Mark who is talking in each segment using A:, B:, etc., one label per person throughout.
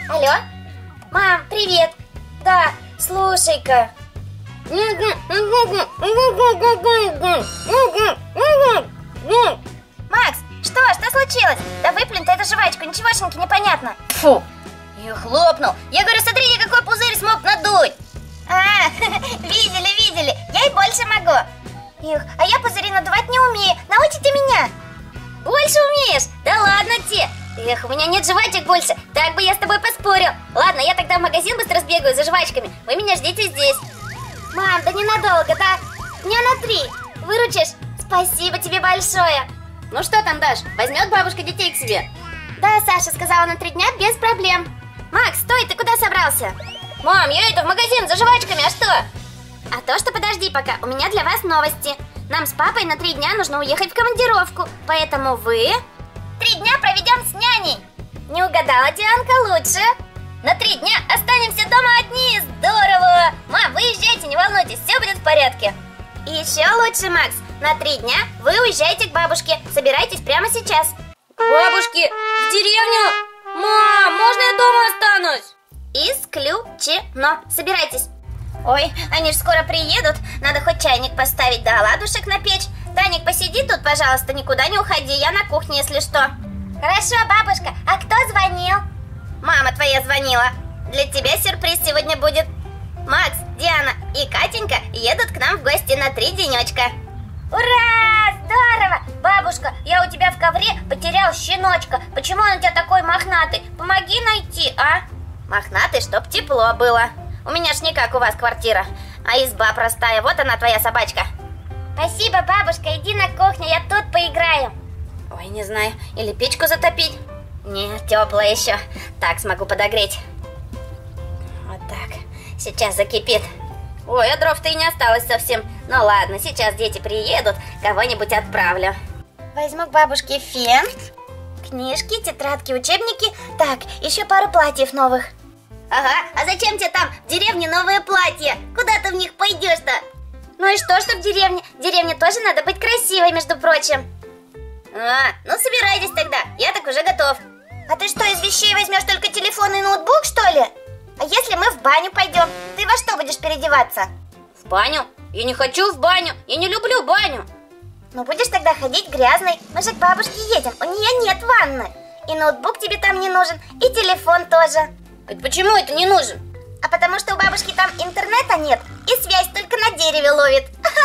A: Алло? Мам, привет. Да, слушай-ка. Макс, что случилось? Да выплюнь ты эту жвачку, ничегошеньки непонятно.
B: Фу. Я хлопнул. Я говорю, смотри, я какой пузырь смог надуть.
A: А, видели, я и больше могу. Их, а я пузыри надувать не умею. Научите меня.
B: Больше умеешь? Да ладно тебе. Эх, у меня нет жвачек больше. Так бы я с тобой поспорил. Ладно, я тогда в магазин быстро сбегаю за жвачками. Вы меня ждите здесь.
A: Мам, да ненадолго, да? Дня на 3. Выручишь? Спасибо тебе большое.
B: Ну что там, Даш, возьмет бабушка детей к себе?
A: Да, Саша сказала на 3 дня без проблем. Макс, стой, ты куда собрался?
B: Мам, я в магазин за жвачками, а что?
A: А то, что подожди пока, у меня для вас новости. Нам с папой на 3 дня нужно уехать в командировку, поэтому вы 3 дня проведем с няней. Не угадала, Дианка, лучше.
B: На 3 дня останемся дома одни, здорово. Мам, вы езжайте, не волнуйтесь, все будет в порядке.
A: И еще лучше, Макс, на 3 дня вы уезжаете к бабушке, собирайтесь прямо сейчас.
B: К бабушке? В деревню? Мам, можно я дома останусь?
A: Исключено. Собирайтесь. Ой, они же скоро приедут. Надо хоть чайник поставить, да оладушек напечь. Таник, посиди тут, пожалуйста, никуда не уходи. Я на кухне, если что. Хорошо, бабушка. А кто звонил? Мама твоя звонила. Для тебя сюрприз сегодня будет. Макс, Диана и Катенька едут к нам в гости на 3 денечка. Ура! Здорово! Бабушка, я у тебя в ковре потерял щеночка. Почему он у тебя такой мохнатый? Помоги найти, а? Мохнатый, чтоб тепло было. У меня ж не как у вас квартира, а изба простая. Вот она, твоя собачка. Спасибо, бабушка, иди на кухню, я тут поиграю. Ой, не знаю, или печку затопить? Нет, теплая еще. Так, смогу подогреть. Вот так, сейчас закипит. Ой, а дров-то и не осталось совсем. Ну ладно, сейчас дети приедут, кого-нибудь отправлю. Возьму к бабушке фен, книжки, тетрадки, учебники. Так, еще пару платьев новых.
B: Ага, а зачем тебе там в деревне новые платья? Куда ты в них пойдешь-то?
A: Ну и что в деревне? В деревне тоже надо быть красивой, между прочим.
B: А, ну собирайтесь тогда, я так уже готов.
A: А ты что, из вещей возьмешь только телефон и ноутбук, что ли? А если мы в баню пойдем? Ты во что будешь переодеваться?
B: В баню? Я не хочу в баню, я не люблю баню.
A: Ну будешь тогда ходить грязной. Мы же к бабушке едем, у нее нет ванны. И ноутбук тебе там не нужен, и телефон тоже.
B: Почему это не нужен?
A: А потому что у бабушки там интернета нет, и связь только на дереве ловит.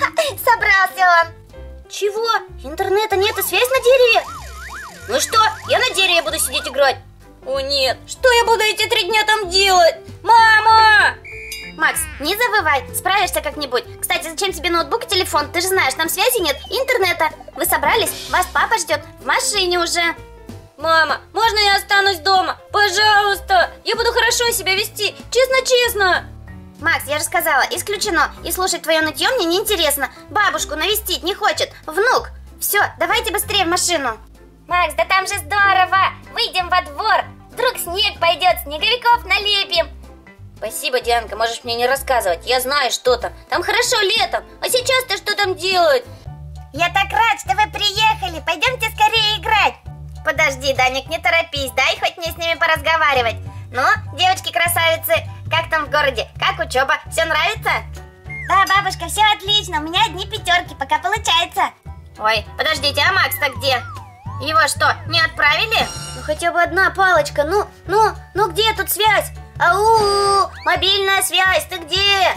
A: Собрался он.
B: Чего? Интернета нет и связь на дереве? Ну что, я на дереве буду сидеть играть? О нет, что я буду эти 3 дня там делать? Мама!
A: Макс, не забывай, справишься как-нибудь. Кстати, зачем тебе ноутбук и телефон? Ты же знаешь, там связи нет и интернета. Вы собрались? Вас папа ждет в машине уже.
B: Мама, можно я останусь дома? Пожалуйста, я буду хорошо себя вести, честно-честно.
A: Макс, я же сказала, исключено. И слушать твое нытье мне неинтересно. Бабушку навестить не хочет. Внук. Все, давайте быстрее в машину. Макс, да там же здорово. Выйдем во двор. Вдруг снег пойдет, снеговиков налепим.
B: Спасибо, Дианка, можешь мне не рассказывать. Я знаю, что там. Там хорошо летом. А сейчас-то что там делать?
A: Я так рад, что вы приехали. Пойдемте скорее играть. Подожди, Даник, не торопись. Дай хоть мне с ними поразговаривать. Ну, девочки-красавицы, как там в городе? Как учеба? Все нравится? Да, бабушка, все отлично. У меня одни 5, пока получается. Ой, подождите, а Макс-то где? Его что, не отправили?
B: Ну хотя бы одна палочка. Ну где тут связь?
A: Ау, мобильная связь, ты где?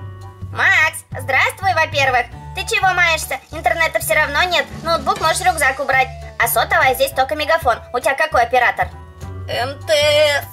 A: Макс, здравствуй, во-первых. Ты чего маешься? Интернета все равно нет. Ноутбук можешь в рюкзак убрать. А сотовая здесь только мегафон. У тебя какой оператор?
B: МТС.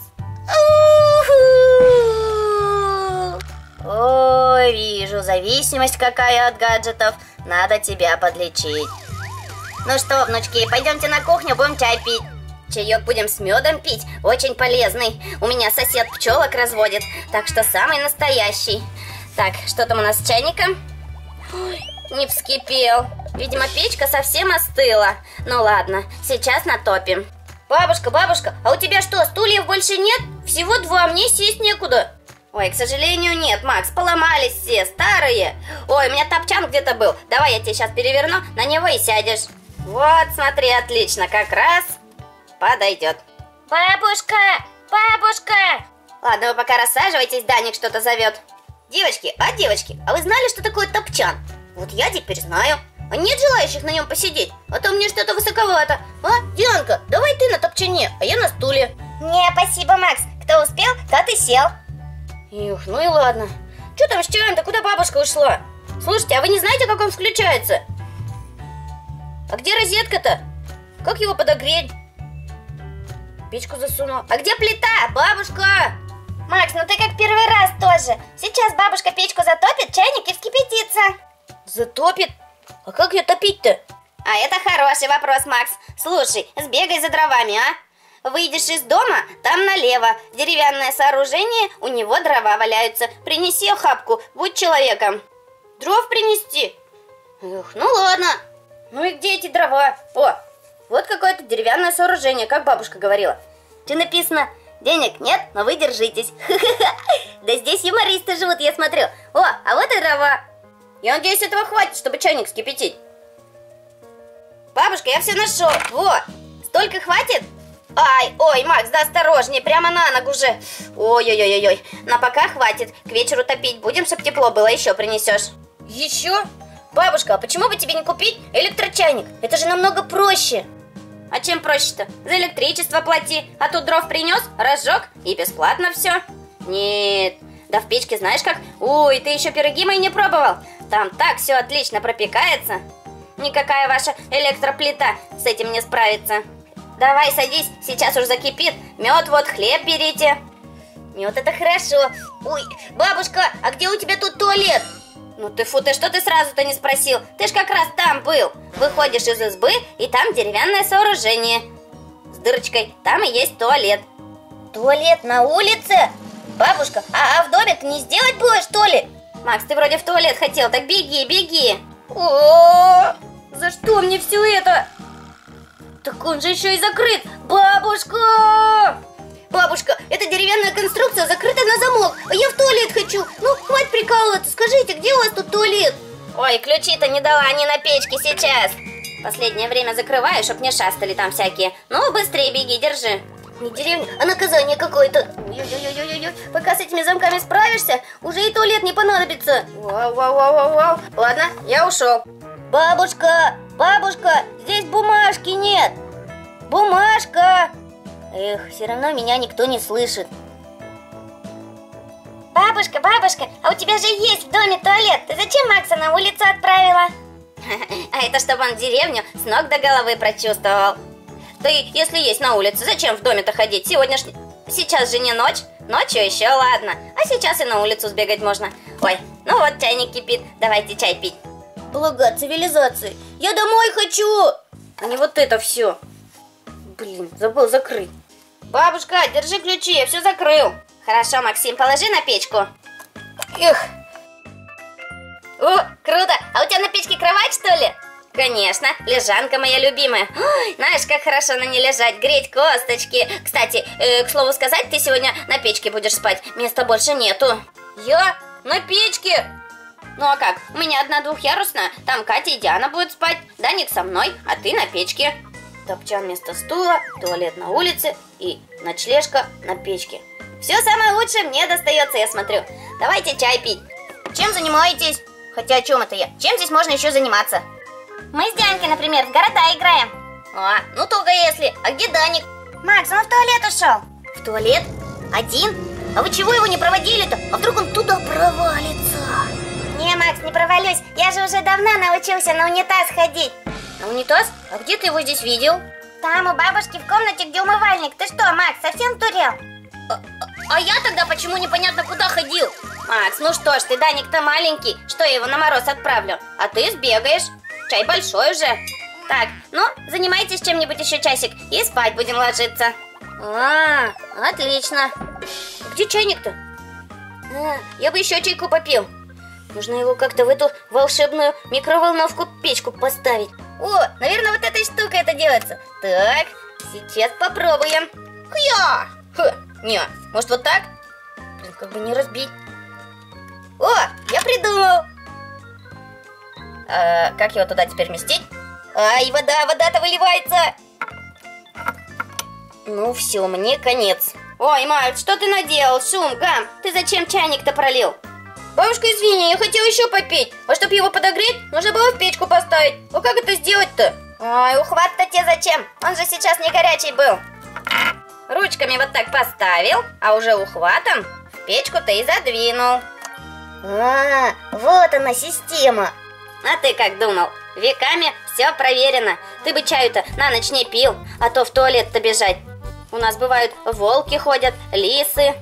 A: Ой, вижу, зависимость какая от гаджетов. Надо тебя подлечить. Ну что, внучки, пойдемте на кухню, будем чай пить. Чаек будем с медом пить, очень полезный. У меня сосед пчелок разводит, так что самый настоящий. Так, что там у нас с чайником? Ой, не вскипел. Видимо, печка совсем остыла. Ну ладно, сейчас натопим.
B: Бабушка, а у тебя что, стульев больше нет? Всего 2, мне сесть некуда.
A: Ой, к сожалению, нет, Макс, поломались все, старые. Ой, у меня топчан где-то был. Давай я тебе сейчас переверну, на него и сядешь. Вот, смотри, отлично, как раз подойдет. Бабушка, Ладно, вы пока рассаживайтесь, Даник что-то зовет. Девочки, а вы знали, что такое топчан? Вот я теперь знаю. А нет желающих на нем посидеть? А то мне что-то высоковато. А, Дианка, давай ты на топчане, а я на стуле.
B: Не, спасибо, Макс. Кто успел, тот и сел.
A: Их, ну и ладно. Что там с чаем-то? Куда бабушка ушла? Слушайте, а вы не знаете, как он включается? А где розетка-то? Как его подогреть? Печку засунула. А где плита, бабушка?
B: Макс, ну ты как первый раз тоже. Сейчас бабушка печку затопит, чайник и вскипятится.
A: Затопит? А как ее топить-то? А это хороший вопрос, Макс. Слушай, сбегай за дровами, а? Выйдешь из дома, там налево. Деревянное сооружение, у него дрова валяются. Принеси охапку, будь человеком. Дров принести? Эх, ну ладно. Ну и где эти дрова? О, вот какое-то деревянное сооружение, как бабушка говорила. Что написано? Денег нет, но вы держитесь. Да здесь юмористы живут, я смотрю. О, а вот и дрова. Я надеюсь, этого хватит, чтобы чайник вскипятить. Бабушка, я все нашел. Вот. Столько хватит? Ай, ой, Макс, да осторожнее, прямо на ногу же. Ой-ой-ой-ой. На пока хватит. К вечеру топить будем, чтоб тепло было, еще принесешь. Еще? Бабушка, а почему бы тебе не купить электрочайник? Это же намного проще. А чем проще-то? За электричество плати, а тут дров принес, разжег и бесплатно все. Нет, да в печке знаешь как? Ой, ты еще пироги мои не пробовал? Там так все отлично пропекается. Никакая ваша электроплита с этим не справится. Давай садись, сейчас уж закипит. Мед вот, хлеб берите. Мед это хорошо. Ой, бабушка, а где у тебя тут туалет? Ну ты фу, ты что ты сразу-то не спросил? Ты ж как раз там был. Выходишь из избы, и там деревянное сооружение с дырочкой, там и есть туалет.
B: Туалет на улице? Бабушка, а в доме ты не сделать будешь, что ли?
A: Макс, ты вроде в туалет хотел, так беги, беги. О, за что мне все это? Так он же еще и закрыт. Бабушка! Бабушка, эта деревянная конструкция закрыта на замок, а я в туалет хочу. Ну, хватит прикалываться, скажите, где у вас тут туалет? Ой, ключи-то не дала, они на печке сейчас. Последнее время закрываю, чтоб не шастали там всякие. Ну, быстрее беги, держи. Не деревня, а наказание какое-то. Ой-ой-ой-ой-ой. Пока с этими замками справишься, уже и туалет не понадобится. Вау-вау-вау-вау-вау. Ладно, я ушел. Бабушка, бабушка, здесь бумажки нет. Бумажка. Эх, все равно меня никто не слышит.
B: Бабушка, бабушка, а у тебя же есть в доме туалет. Ты зачем Макса на улицу отправила?
A: А это чтобы он деревню с ног до головы прочувствовал. Да и если есть на улице, зачем в доме-то ходить? Сейчас же не ночь. Ночью еще ладно. А сейчас и на улицу сбегать можно. Ой, ну вот чайник кипит. Давайте чай пить. Блага цивилизации. Я домой хочу. А не вот это все. Блин, забыл закрыть. Бабушка, держи ключи, я все закрыл. Хорошо, Максим, положи на печку. Эх. О, круто. А у тебя на печке кровать, что ли? Конечно, лежанка моя любимая. Ой, знаешь, как хорошо на ней лежать, греть косточки. Кстати, к слову сказать, ты сегодня на печке будешь спать. Места больше нету. Я? На печке? Ну а как? У меня одна двухъярусная. Там Катя и Диана будут спать. Даник со мной, а ты на печке. Топчан вместо стула, туалет на улице и ночлежка на печке. Все самое лучшее мне достается, я смотрю. Давайте чай пить. Чем занимаетесь? Хотя о чем это я? Чем здесь можно еще заниматься?
B: Мы с Дианкой, например, в города играем.
A: А, ну только если. А где Даник?
B: Макс, он в туалет ушел.
A: В туалет? Один? А вы чего его не проводили-то? А вдруг он туда провалится?
B: Не, Макс, не провалюсь. Я же уже давно научился на унитаз ходить.
A: На унитаз? А где ты его здесь видел?
B: Там у бабушки в комнате, где умывальник. Ты что, Макс, совсем дурел?
A: А я тогда почему непонятно куда ходил? Макс, ну что ж ты, Даник-то маленький. Что я его на мороз отправлю? А ты сбегаешь. Чай большой уже. Так, ну, занимайтесь чем-нибудь еще часик и спать будем ложиться. А, отлично. Где чайник-то? Я бы еще чайку попил. Нужно его как-то в эту волшебную микроволновку печку поставить. О, наверное, вот этой штукой это делается. Так, сейчас попробуем. Хья! Не, может вот так? Блин, как бы не разбить. О, я придумал. Как его туда теперь вместить? Ай, вода-то выливается. Ну все, мне конец.
B: Ой, Макс, что ты наделал? Шум, Гам, ты зачем чайник-то пролил? Бабушка, извини, я хотела еще попить. А чтобы его подогреть, нужно было в печку поставить. А как это сделать-то?
A: Ой, ухват-то тебе зачем? Он же сейчас не горячий был. Ручками вот так поставил, а уже ухватом в печку-то и задвинул.
B: А, вот она система.
A: А ты как думал? Веками все проверено. Ты бы чаю-то на ночь не пил, а то в туалет-то бежать. У нас бывают волки ходят, лисы.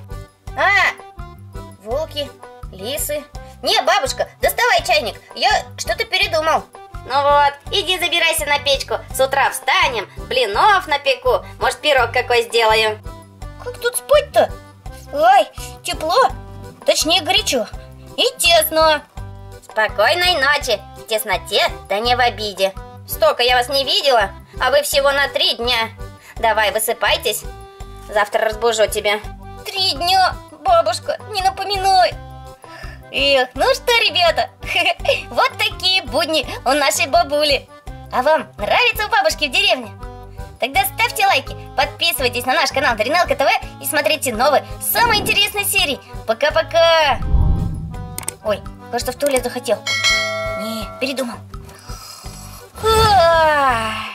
B: Волки, лисы. Не, бабушка, доставай чайник, я что-то передумал.
A: Ну вот, иди забирайся на печку. С утра встанем, блинов напеку, может пирог какой сделаем.
B: Как тут спать-то? Ой, тепло, точнее горячо и тесно.
A: Спокойной ночи, в тесноте, да не в обиде. Столько я вас не видела, а вы всего на 3 дня. Давай, высыпайтесь, завтра разбужу тебя.
B: 3 дня, бабушка, не напоминай. Эх, ну что, ребята, вот такие будни у нашей бабули. А вам нравится у бабушки в деревне? Тогда ставьте лайки, подписывайтесь на наш канал Дариналка ТВ и смотрите новые, самые интересные серии. Пока-пока. Ой, кажется, в туалет захотел. Не, передумал.